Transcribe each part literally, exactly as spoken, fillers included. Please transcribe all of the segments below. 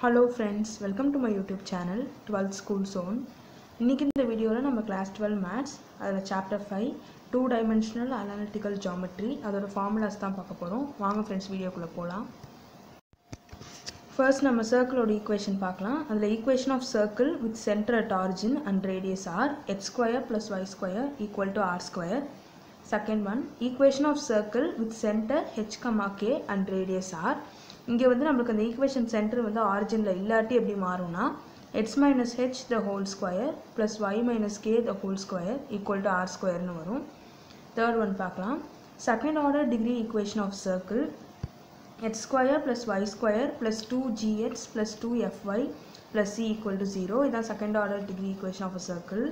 Hello friends, welcome to my YouTube channel twelfth School Zone. இன்னைக்கு இந்த வீடியோல நம்ம class twelve maths அதோட chapter five two dimensional analytical geometry அதோட formulas தான் பார்க்க போறோம். வாங்க friends வீடியோக்குள்ள போலாம். First நம்ம circle ஓட equation பார்க்கலாம். அதுல equation of circle with center at origin and radius r x square plus y square equal to r square. Second one, equation of circle with center h comma k and radius r. இங்கே வந்து நமக்கு அந்த equation centre வந்து ஆரிஜினில் இல்லாட்டி எப்படி மாறும்னா x minus h the whole square plus y minus k the whole square equal to r squareனு வரும். Third one பார்க்கலாம். Second order degree equation of circle x square plus y square plus two g x plus two f y plus c equal to zero. இதான் second order degree equation of a circle.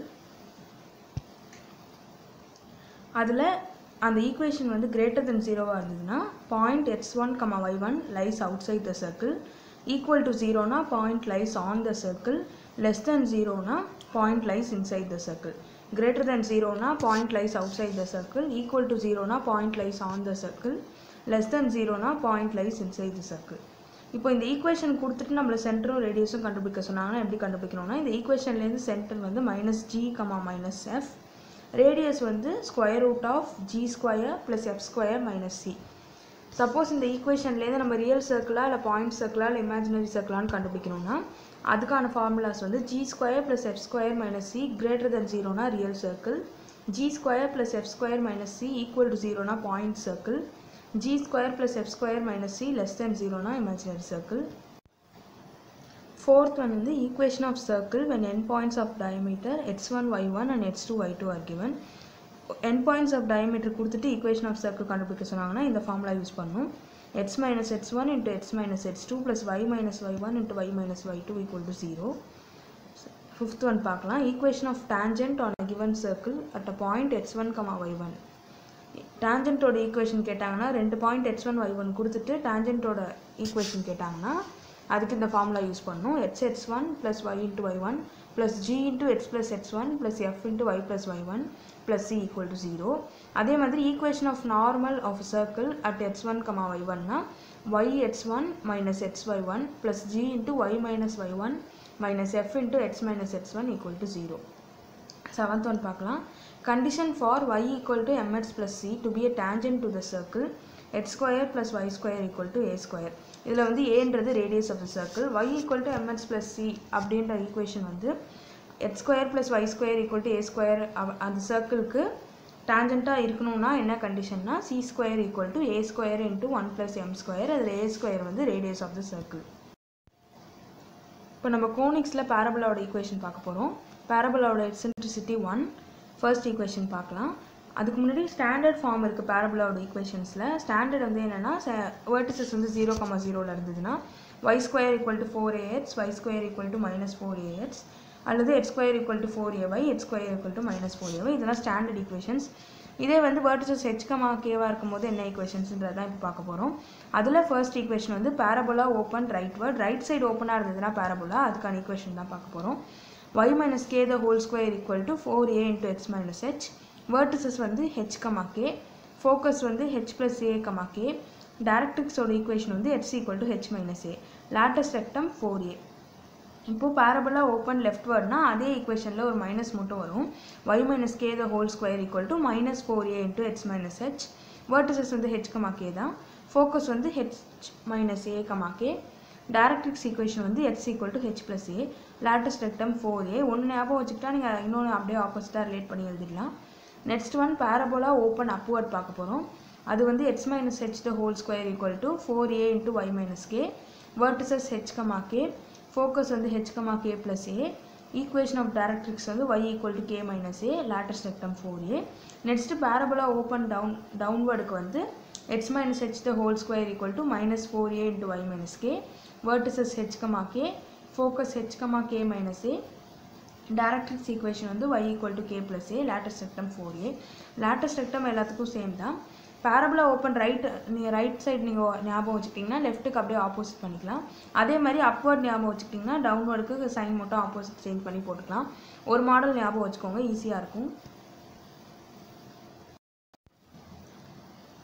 அதில் அந்த equation வந்து greater than zero இருந்ததுன்னா point x one comma y one lies outside the circle, equal to zero na point lies on the circle, less than zero na point lies inside the circle. Greater than zero na point lies outside the circle, equal to zero na point lies on the circle, less than zero na point lies inside the circle. இப்போ இந்த equation கொடுத்துட்டு நம்மள சென்டரும் ரேடியஸும் கண்டுபிடிக்க சொன்னாங்கன்னா எப்படி கண்டுபிடிக்கணும்னா இந்த ஈக்குவேஷன்லேருந்து சென்டர் வந்து minus g comma minus f, radius வந்து square root of g square plus f square minus c. Suppose இந்த ஈக்குவேஷன்லேருந்து நம்ம ரியல் சர்க்கிளா இல்லை பாயிண்ட் சர்க்கிளா இல்லை இமேஜினரி சர்க்கிளான்னு கண்டுபிடிக்கணும்னா அதுக்கான ஃபார்முலாஸ் வந்து g square plus f square minus c greater than zero னா real circle, g square plus f square minus c equal to zero னா point circle, g square plus f square minus c less than zero னா imaginary circle. Fourth one is the equation of circle when endpoints of diameter x one y one and x two y two are given. Endpoints of diameter கொடுத்துட்டு equation of circle கண்டுபிடிக்க சொன்னாங்கன்னா இந்த formula use பண்ணனும். x minus x one into x minus x two plus y minus y one into y minus y two equal to zero. Fifth one பார்க்கலாம். Equation of tangent on a given circle at a point x one comma y one. Tangent ஓட equation கேட்டாங்கன்னா ரெண்டு point x one y one கொடுத்துட்டு tangent ஓட equation கேட்டாங்கன்னா அதுக்கு இந்த formula use பண்ணனும். x x one plus y into y one plus g into x plus x one plus f into y plus y one plus c equal to zero. அதே மாதிரி equation of normal of a circle at x one comma y one னா y x one minus x y one plus g into y minus y one minus f into x minus x one equal to zero. Seventh one பார்க்கலாம். Condition for y equal to mx plus c to be a tangent to the circle x square plus y square equal to a square. இதில் வந்து aன்றது radius of the circle, y equal to mx plus c அப்படின்ற equation வந்து x square plus y square equal to a square அந்த சர்க்கிளுக்கு டான்ஜென்ட்டாக இருக்கணும்னா என்ன கண்டிஷன்னா c square equal to a square into one plus m square, அதில் a square வந்து radius of the circle. இப்போ நம்ம கோனிக்ஸில் பேரபோலாவோட equation பார்க்க போகிறோம். பேரபோலாவோட எக்ஸென்ட்ரிசிட்டி ஒன். ஃபர்ஸ்ட் ஈக்குவேஷன் பார்க்கலாம். அதுக்கு முன்னாடி ஸ்டாண்டர்ட் ஃபார்ம் இருக்குது பேரபோலாவோட ஈக்குவேஷன்ஸில். ஸ்டாண்டர்ட் வந்து என்னென்னா வெர்டிசஸ் வந்து ஜீரோ கமா ஜீரோவில் இருந்ததுன்னா y square equal to four a x y square equal to minus four a x அல்லது x square equal to four a y x square equal to minus four a y. இதெல்லாம் standard equations. இதே வந்து vertices H comma கேவாக இருக்கும்போது என்ன ஈக்குவேஷன்ஸ்ன்றதான் இப்போ பார்க்க போகிறோம். அதில் ஃபர்ஸ்ட் ஈக்குவேஷன் வந்து parabola open rightward, right side ஓப்பனாக இருந்ததுன்னா பேரபோலா, அதுக்கான ஈக்குவேஷன் தான் பார்க்க போகிறோம். Y minus k the whole square equal to four a into x minus h, vertices வந்து h, k, focus வந்து h plus a, k, directrix ஓட equation வந்து x equal to h minus a, lattice rectum four a. இப்போ parabola open leftward னா அதே equationல ஒரு minus மட்டும் வரும். y minus k the whole square equal to minus four a into x minus h, vertices வந்து h, k தான், focus வந்து h minus a, k, directrix equation வந்து x equal to h plus a, lattice rectum four a. ஒன்று ஞாபகம் வச்சுக்கிட்டா நீங்கள் இன்னொன்று அப்படியே ஆப்போசிட்டாக ரிலேட் பண்ணி எழுதிடலாம். Next one parabola open upward பார்க்க போகிறோம். அது வந்து x minus h the whole square equal to four a into y minus k, vertices h, k, focus வந்து h, k plus a, equation of directrix வந்து y equal to k minus a, lattice rectum four a. Next parabola open down downwardக்கு வந்து x minus h the whole square equal to minus four a into y minus k, vertices h, k, focus h, k minus a, directrix equation வந்து y equal to k plus a, lattice rectum four a. lattice rectum எல்லாத்துக்கும் same தான். parabola open right நீங்கள் right side நீங்கள் ஞாபகம் வச்சுக்கிட்டிங்கன்னா லெஃப்ட்டுக்கு அப்படியே opposite பண்ணிக்கலாம். அதே மாதிரி அப்வர்ட் ஞாபகம் வச்சுக்கிட்டிங்கன்னா டவுன்வர்டுக்கு சைன் மட்டும் ஆப்போசிட் சேஞ்ச் பண்ணி போட்டுக்கலாம். ஒரு மாடல் ஞாபகம் வச்சுக்கோங்க, ஈஸியாக இருக்கும்.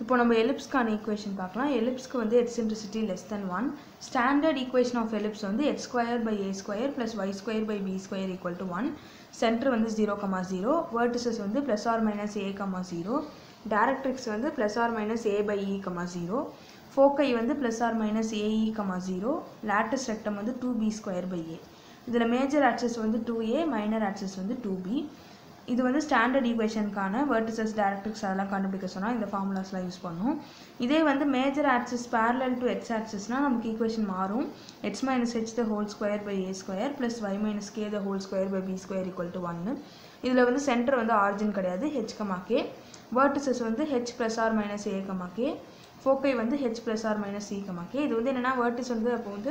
இப்போ நம்ம எலிப்ஸ்க்கான ஈக்குவேஷன் பார்க்கலாம். எலிப்ஸ்க்கு வந்து eccentricity less than one. Standard equation of ellipse வந்து x square by a square plus y square by b square equal to one. Center வந்து ஜீரோ கமா ஜீரோ. வேர்டிசஸ் வந்து plus or minus a comma zero. Directrix வந்து plus or minus a by e comma zero. Foci வந்து plus or minus a e comma zero. Latus rectum வந்து two b square by a. இதில் major axis வந்து two a, minor axis வந்து two b. இது வந்து standard ஈக்குவேஷனுக்கான vertices directrix அதெல்லாம் கண்டுபிடிக்க சொன்னால் இந்த ஃபார்முலாஸ்லாம் யூஸ் பண்ணும். இதே வந்து major axis parallel to x ஆக்சஸ்னால் நமக்கு ஈக்குவேஷன் மாறும். X minus h the whole square by a square plus y minus k the whole square by b square equal to ஒன்று. இதில் வந்து சென்டர் வந்து ஆரிஜின் கிடையாது, ஹெச் கமா கே. வெர்டிசஸ் வந்து h plus or minus a comma k. Foci வந்து h plus or minus c comma k. இது வந்து என்னென்னா வெர்டிஸ் வந்து அப்போ வந்து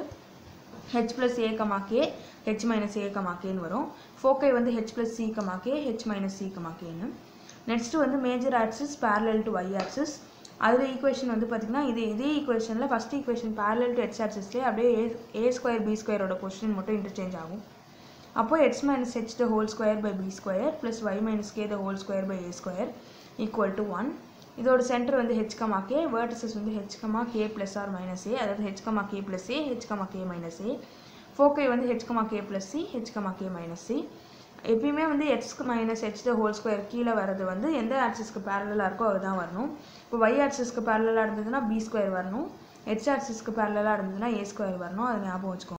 h plus a comma k, h minus a comma k ன்னு வரும். ஃபோக்கை வந்து h plus c comma k, h minus c comma k ன்னு. நெக்ஸ்ட் வந்து major axis parallel to y axis. அதில் ஈக்குவேஷன் வந்து பார்த்திங்கன்னா இது இதே ஈக்குவேஷனில் first equation parallel to x axisலேயே அப்படியே a ஸ்கொயர் b ஸ்கொயரோட பொசிஷன் மட்டும் இன்டர்சேஞ்ச் ஆகும். அப்போ x minus h the whole square by b square plus y minus k the whole square by a square equal to one. இதோட center வந்து h, k, vertices வந்து h, k plus or minus a, அதாவது h, k plus a, h, k minus a. Foci வந்து h, k plus c, h, k minus c. எப்பயுமே வந்து x minus h the whole square கீழே வரது வந்து எந்த ஆக்சிஸ்க்கு பேரலாக இருக்கோ அதுதான் வரணும். இப்போ y ஆக்சிஸ்க்கு பேரலாக இருந்ததுன்னா b ஸ்கொயர் வரணும், h ஆக்சிஸ்க்கு பேரலாக இருந்ததுன்னா a ஸ்கொயர் வரணும். அதை ஞாபகம் வச்சுக்கோங்க.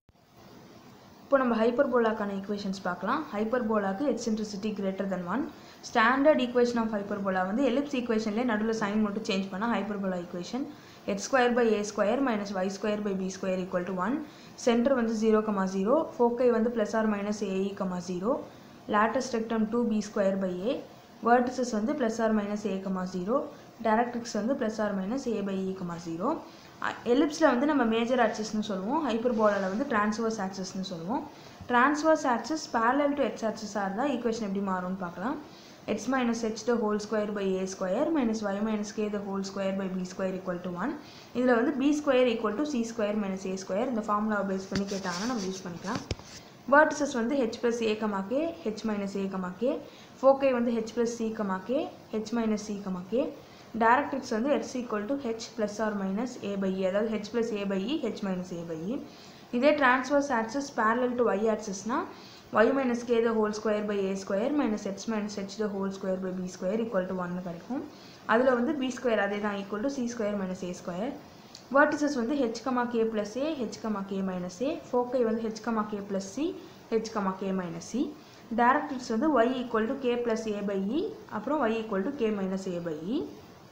இப்போ நம்ம ஹைப்பர்போலாக்கான ஈக்குவேஷன்ஸ் பார்க்கலாம். ஹைப்பர்போலாக்கு eccentricity greater than one. Standard equation of hyperbola வந்து எலிப்ஸ் ஈக்குவேஷன்லேயே நடுவில் சைன் மட்டும் சேஞ்ச் பண்ணால் hyperbola equation x square by a square minus y square by b square equal to one. Center வந்து ஜீரோ கமா ஜீரோ. ஃபோக்கை வந்து plus or minus a e comma zero. Latus rectum two b square by a. Vertices வந்து plus or minus a comma zero. Directrix வந்து plus or minus a by e comma zero. எலிப்ஸில் வந்து நம்ம major ஆக்சிஸ்னு சொல்லுவோம், ஹைப்பர்போலாவில் வந்து transverse ஆக்சிஸ்னு சொல்லுவோம். Transverse axis parallel to x ஆக்சிஸாக இருந்தால் ஈக்குவேஷன் எப்படி மாறும்னு பார்க்கலாம். x minus h the whole square by a square minus y minus k the whole square by b square equal to one. இதில் வந்து b square equal to c square minus a square இந்த ஃபார்முலாவை base பண்ணி கேட்டாங்கன்னா நம்ம use பண்ணிக்கலாம். Vertices வந்து h plus a, k, h minus a, k. ஃபோக்கை வந்து h plus c, k, h minus c, k. Directrix வந்து x equal to h plus or minus a by e, அதாவது h plus a by e, h minus a by e. இதே transverse axis parallel to y ஆக்சிஸ்னா y minus k the whole square by a square minus x minus h the whole square by b square equal to one கிடைக்கும். அதில் வந்து b square அதே தான் equal to c square minus a square. Vertices வந்து h, k plus a, h, k minus a. Foci வந்து h, k plus c, h, k minus c. Directrix வந்து y equal to k plus a by e, அப்புறம் y equal to k minus a by e.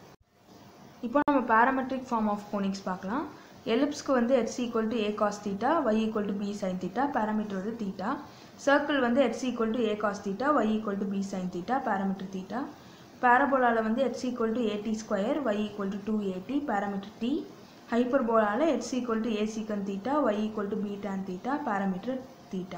இப்போ நம்ம parametric form of conics பார்க்கலாம். எலிப்ஸ்க்கு வந்து x equal to a cos theta, y equal to b sin theta, parameter வந்து theta. Circle வந்து x equal to a cos theta, y equal to b sin theta, parameter theta. பாரபோலாவில் வந்து x equal to at square, y equal to two a t, parameter t. ஹைப்பர்போலாவில் x equal to a secant theta, y equal to b tan theta, parameter theta.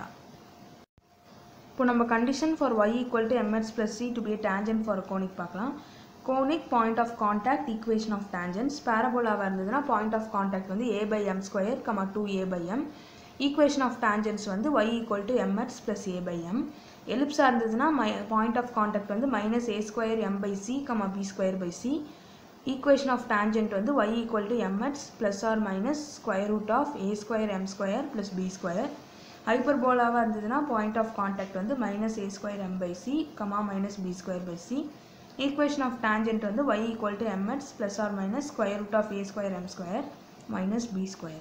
இப்போ நம்ம condition for y equal to mx plus c to be a tangent for a conic பார்க்கலாம். conic point of contact equation of tangents. பாரபோலாவாக இருந்ததுன்னா point of contact வந்து a by m square, two a by m. equation of tangents வந்து y equal to mx plus a by m. ellipse இருந்ததுன்னா point of contact வந்து minus a square m by c, b square by c. equation of tangent வந்து y equal to mx plus or minus square root of a square m square plus b square. ஹைப்பர்போலாவாக இருந்ததுன்னா point of contact வந்து minus a square m by c, minus b square by c. equation of tangent வந்து y equal to mx plus or minus square root of a square m square minus b square.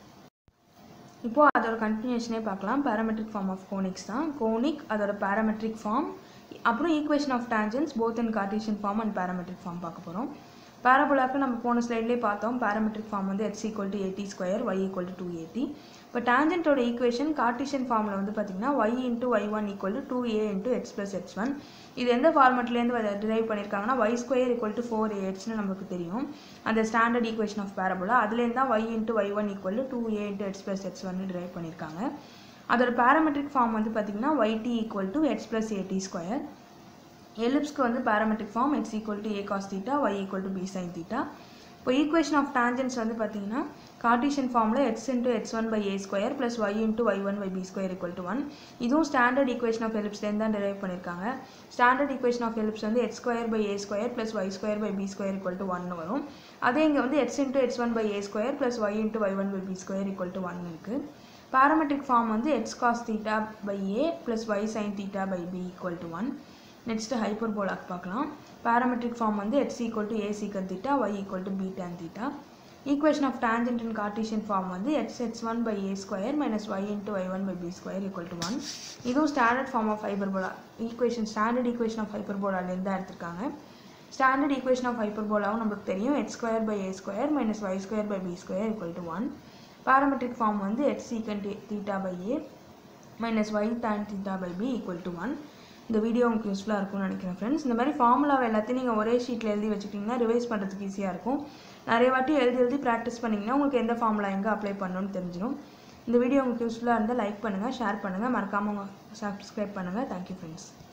இப்போ அதோட கண்டினியூஷனே பார்க்கலாம். parametric form of conics தான். conic அதோட parametric form, அப்புறம் equation of tangents both in Cartesian form and parametric form பார்க்க போகிறோம். பாரபோலாக்கு நம்ம போன ஸ்லைட்லேயே பார்த்தோம். parametric form வந்து x equal to at square, y equal to two a t. இப்போ tangentோட ஈக்குவேஷன் கார்டீசியன் ஃபார்மில் வந்து பார்த்திங்கன்னா y into y one equal to two a into x plus x one. இது எந்த ஃபார்மெட்லேருந்து டிரைவ் பண்ணியிருக்காங்கன்னா y square equal to four a x ன்னு நமக்கு தெரியும். அந்த ஸ்டாண்டர்ட் ஈக்குவேஷன் ஆஃப் பாரபோலா அதுலேருந்து தான் y into y one equal to two a into x plus x one ன்னு டிரைவ் பண்ணியிருக்காங்க. அதோட parametric ஃபார்ம் வந்து பார்த்திங்கன்னா yt equal to x plus at square. எலிப்ஸ்க்கு வந்து parametric form x equal to a cos theta, y equal to b sin theta. இப்போ equation of tangents வந்து பார்த்தீங்கன்னா cartesian ஃபார்மில் x into x one by a square plus y into y one by b square equal to one. இதுவும் standard equation of எலிப்ஸ்லேருந்து தான் derive பண்ணியிருக்காங்க. Standard equation of ellipse வந்து x square by a square plus y square by b square equal to one வரும். அதே இங்கே வந்து x into x one by a square plus y into y one by b square equal to one இருக்குது. Parametric form வந்து x cos theta by a plus y sin theta by b equal to one. Next ஹைப்பர்போலாக்கு பார்க்கலாம். Parametric form வந்து x equal to a secant theta y equal to b tan theta. Equation of tangent in Cartesian form வந்து x x one by a square minus y into y one by b square equal to one. இதுவும் standard form of hyperbola equation standard equation of hyperbola ல இருந்து எடுத்துருக்காங்க. Standard equation of hyperbola நமக்கு தெரியும் x square by a square minus y square by b square equal to one. Parametric form வந்து x secant theta by a minus y tan theta by b equal to one. இந்த video உங்களுக்கு யூஸ்ஃபுல்லாக இருக்கும்னு நினைக்கிறேன் friends. இந்த மாதிரி ஃபார்முலாவை எல்லாத்தையும் நீங்கள் ஒரே ஷீட்டில் எழுதி வச்சுக்கிட்டிங்கன்னா ரிவைஸ் பண்ணுறதுக்கு ஈஸியாக இருக்கும். நிறைய வாட்டி எழுதி எழுதி ப்ராக்டிஸ் பண்ணிங்கன்னா உங்களுக்கு எந்த ஃபார்முலா எங்கே அப்ளை பண்ணணும்னு தெரிஞ்சிடும். இந்த வீடியோ உங்களுக்கு யூஸ்ஃபுல்லாக இருந்தால் லைக் பண்ணுங்கள், ஷேர் பண்ணுங்கள், மறக்காமல் உங்கள் சப்ஸ்கிரைப் பண்ணுங்கள். Thank you friends.